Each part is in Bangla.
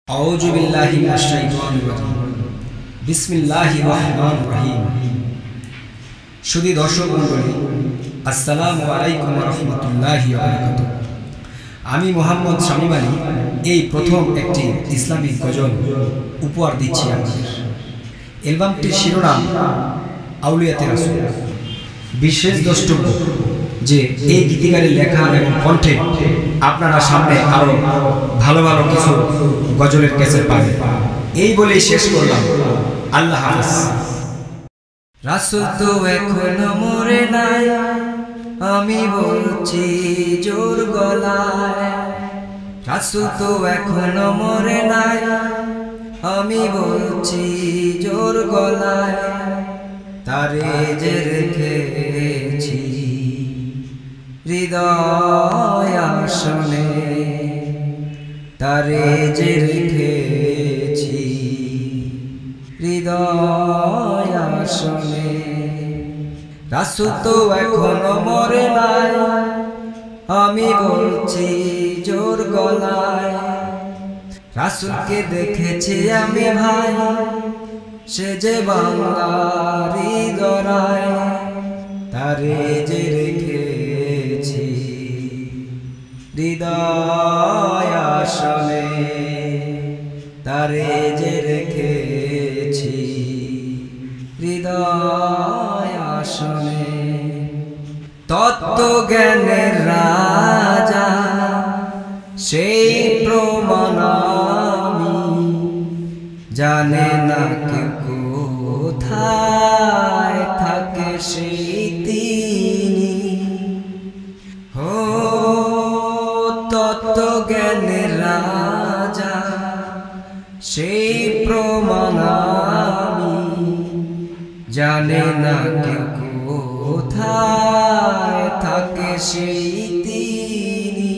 আউযু বিল্লাহি মিনাশ শাইতানির রাজিম। বিসমিল্লাহির রহমানির রহিম। সুধী দর্শক মণ্ডলী, আসসালামু আলাইকুম ওয়া রাহমাতুল্লাহি ওয়া বারাকাতুহু। আমি মোহাম্মদ শামীম আলী এই প্রথম একটি ইসলামিক গজল উপহার দিচ্ছি আপনাদের। অ্যালবামটির শিরোনাম আউলিয়াতে রাসূল। বিশেষ দ্রষ্টব্য যে এই গীতিকারের লেখা এবং কণ্ঠে আপনারা সামনে আরো ভালো ভালো কিছু গজলের ক্যাসেট পাবেন। এই বলেই শেষ করলাম। আল্লাহ হাফেজ। রাসূল তো এখনো মরে নাই, আমি বলছি জোর গলায়। রাসূল তো এখনো মরে নাই, আমি বলছি জোর গলায়। তারে যে রেখেছি হৃদয় আসনে, তারে যে রেখেছি হৃদয় আসনে। রাসূল তো এখনো মরে নাই, আমি বলছি জোর গলায়। রাসূলকে দেখেছি আমি ভাই, সে যে বাংলার হৃদয়। তারে যে রেখেছি হৃদয় আসনে, তারে যে রেখেছি হৃদয় আসনে। তত্ত্ব জ্ঞানের রাজা সেই প্রমাণ আমি, জানে না কেউ কোথায় থাকে সেই তিনি। হো তত্ত্ব জ্ঞানের রাজা সেই প্রমাণ আমি, জানে না কেউ কোথায় থাকে সেই তিনি।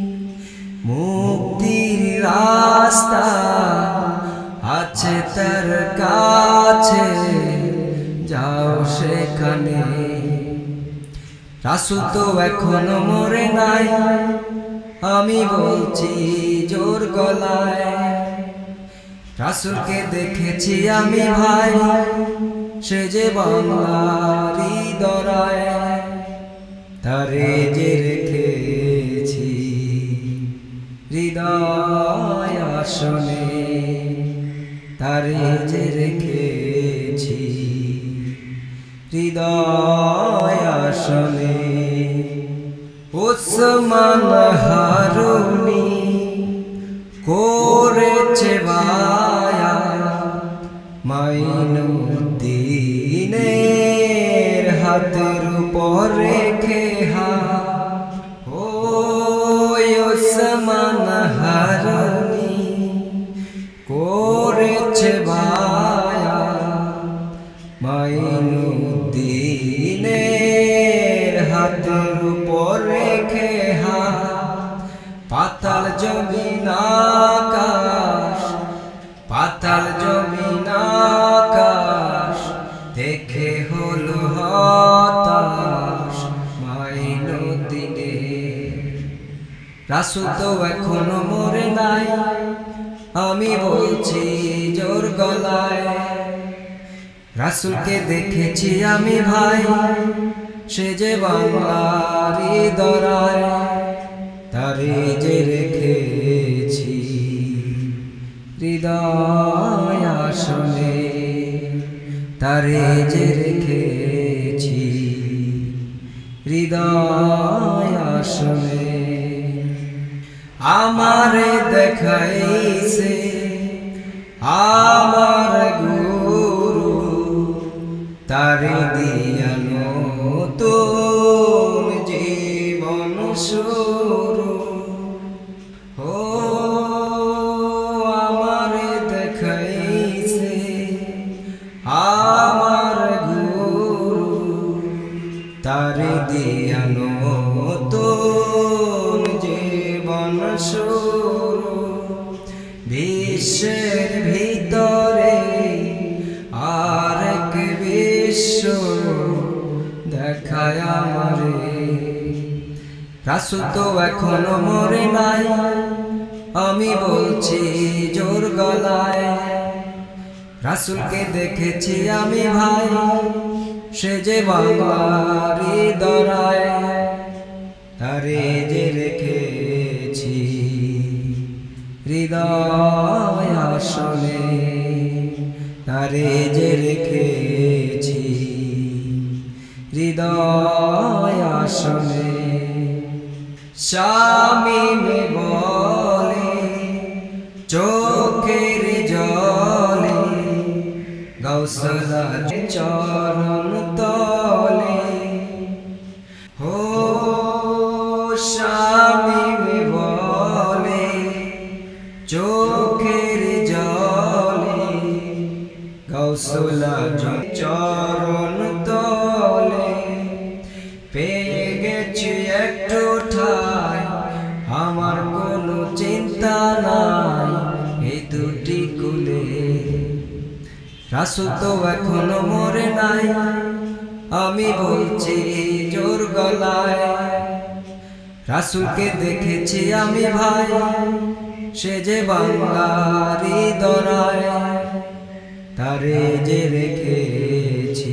মুক্তির রাস্তা আছে তার কাছে, যাও সেখানে। রাসূল তো এখনো মরে নাই, আমি বলছি জোর গলায়। রাসূলকে দেখেছি আমি ভাই, সে যে বাংলার হৃদয়। তারে যে রেখেছি হৃদয় আসনে, তারে যে রেখেছি হৃদয় আসনে। ওসমান হারুনি করেছে বায়া, মাইনুদ্দিনের হাতের উপর রেখে হাত। ও ওসমান হারুনি করেছে বায়া, মাইনুদ্দিনের হাতের উপর রেখে হাত। পাতাল জমিন আকাশ, পাতাল জমিন আকাশ দেখে হলো হতাশ মাইনুদ্দিনের। রাসূল তো এখনো মরে নাই, আমি বলছি জোর গলায়। রাসূলকে দেখেছি আমি ভাই, সে যে বাংলার হৃদয়। তারে যে রেখেছি হৃদয় আসনে, তারে যে রেখেছি হৃদয় আসনে। আমারে দেখাইছে আমার গুরু, তারে দিয়া নতুন জীবন শুরু। ও আমারে দেখাইছে আমার গুরু, তারে দিয়া নতুন জীবন শুরু। বিশ্বের ভিতরে আরেক বিশ্ব দেখায় আমারে। রাসূল তো এখনো মরে নাই, আমি বলছি জোর গলায়, রাসূলকে দেখেছি আমি ভাই, সে যে বাংলার হৃদয়, তারে যে রেখেছি হৃদয় আসনে, তারে যে রেখেছি হৃদয় আসনে। শামীম বলে চোখের জলে, গাউসুল আজম চরণ তলে, হো শামীম বলে চোখের জলে, গাউসুল আজম চরণ তলে। পেয়ে গেছি একটু ঠাই, আমার কোনো চিন্তা নাই এই দুটি কুলে। রাসূল তো এখনো মরে নাই, আমি বলছি জোর গলায়, রাসূলকে দেখেছি আমি ভাই, সে যে বাংলার হৃদয়, তারে যে রেখেছি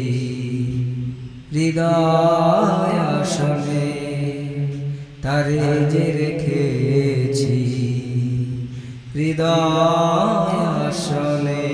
হৃদয় আসনে, তারে যে রেখেছি হৃদয় আসনে।